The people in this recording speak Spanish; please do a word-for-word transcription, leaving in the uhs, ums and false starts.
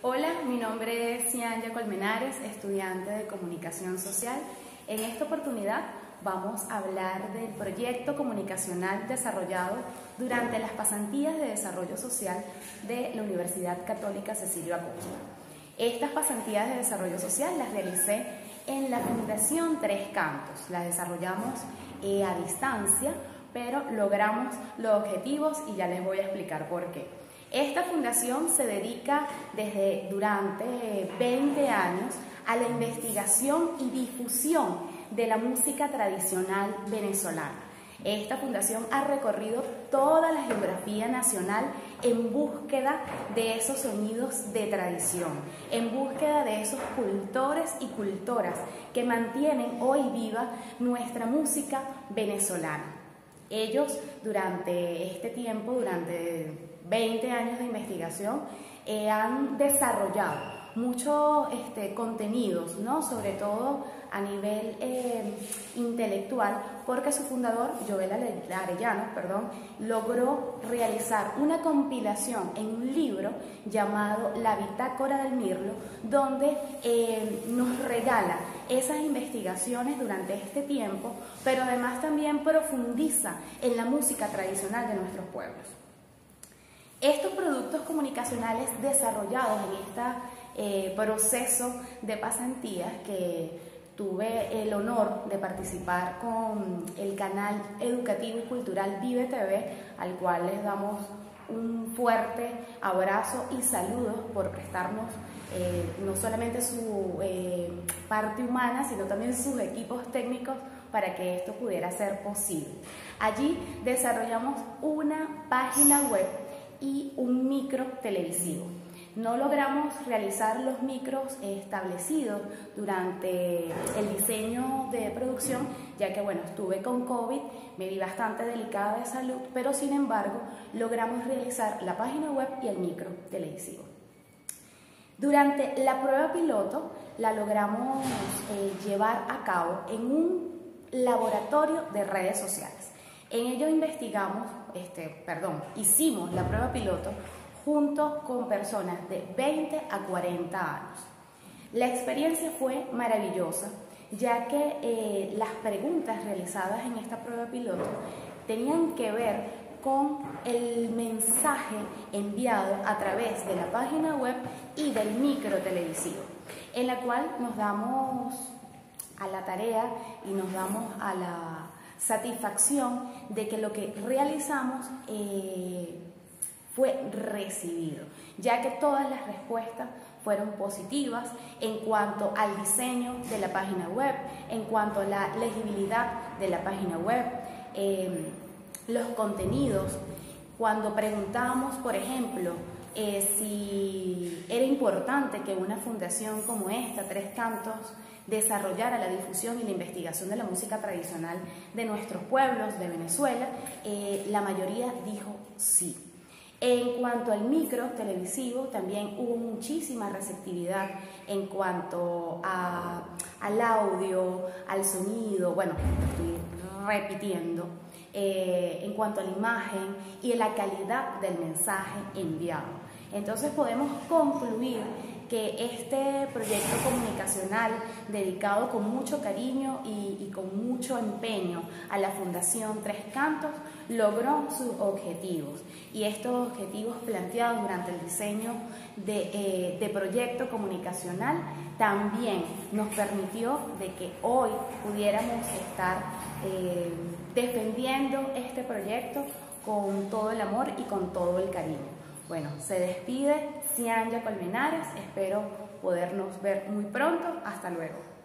Hola, mi nombre es Cianya Colmenares, estudiante de Comunicación Social. En esta oportunidad vamos a hablar del proyecto comunicacional desarrollado durante las pasantías de desarrollo social de la Universidad Católica Cecilio Acosta. Estas pasantías de desarrollo social las realicé en la Fundación Tres Cantos. Las desarrollamos eh, a distancia, pero logramos los objetivos y ya les voy a explicar por qué. Esta fundación se dedica desde durante veinte años a la investigación y difusión de la música tradicional venezolana. Esta fundación ha recorrido toda la geografía nacional en búsqueda de esos sonidos de tradición, en búsqueda de esos cultores y cultoras que mantienen hoy viva nuestra música venezolana. Ellos durante este tiempo, durante veinte años de investigación, eh, han desarrollado muchos este, contenidos, ¿no? Sobre todo a nivel eh, intelectual, porque su fundador, Joel Arellano, perdón, logró realizar una compilación en un libro llamado La Bitácora del Mirlo, donde eh, nos regala esas investigaciones durante este tiempo, pero además también profundiza en la música tradicional de nuestros pueblos. Estos productos comunicacionales desarrollados en este eh, proceso de pasantías, que tuve el honor de participar con el canal educativo y cultural Vive T V, al cual les damos un fuerte abrazo y saludos por prestarnos eh, no solamente su eh, parte humana, sino también sus equipos técnicos para que esto pudiera ser posible. Allí desarrollamos una página web y un micro televisivo. No logramos realizar los micros establecidos durante el diseño de producción, ya que bueno, estuve con COVID, me vi bastante delicada de salud, pero sin embargo logramos realizar la página web y el micro televisivo. Durante la prueba piloto la logramos eh, llevar a cabo en un laboratorio de redes sociales. En ello investigamos, este, perdón, hicimos la prueba piloto junto con personas de veinte a cuarenta años. La experiencia fue maravillosa, ya que eh, las preguntas realizadas en esta prueba piloto tenían que ver con el mensaje enviado a través de la página web y del micro televisivo, en la cual nos damos a la tarea y nos damos a la satisfacción de que lo que realizamos eh, fue recibido, ya que todas las respuestas fueron positivas en cuanto al diseño de la página web, en cuanto a la legibilidad de la página web, eh, los contenidos. Cuando preguntamos, por ejemplo, eh, si era importante que una fundación como esta, Tres Cantos, desarrollara la difusión y la investigación de la música tradicional de nuestros pueblos, de Venezuela, eh, la mayoría dijo sí. En cuanto al micro televisivo, también hubo muchísima receptividad en cuanto a, al audio, al sonido, bueno, estoy repitiendo, eh, en cuanto a la imagen y a la calidad del mensaje enviado. Entonces podemos concluir que este proyecto comunicacional, dedicado con mucho cariño y, y con mucho empeño a la Fundación Tres Cantos, logró sus objetivos. Y estos objetivos planteados durante el diseño de, eh, de proyecto comunicacional también nos permitió de que hoy pudiéramos estar eh, defendiendo este proyecto con todo el amor y con todo el cariño. Bueno, se despide Cianya Colmenares, espero podernos ver muy pronto. Hasta luego.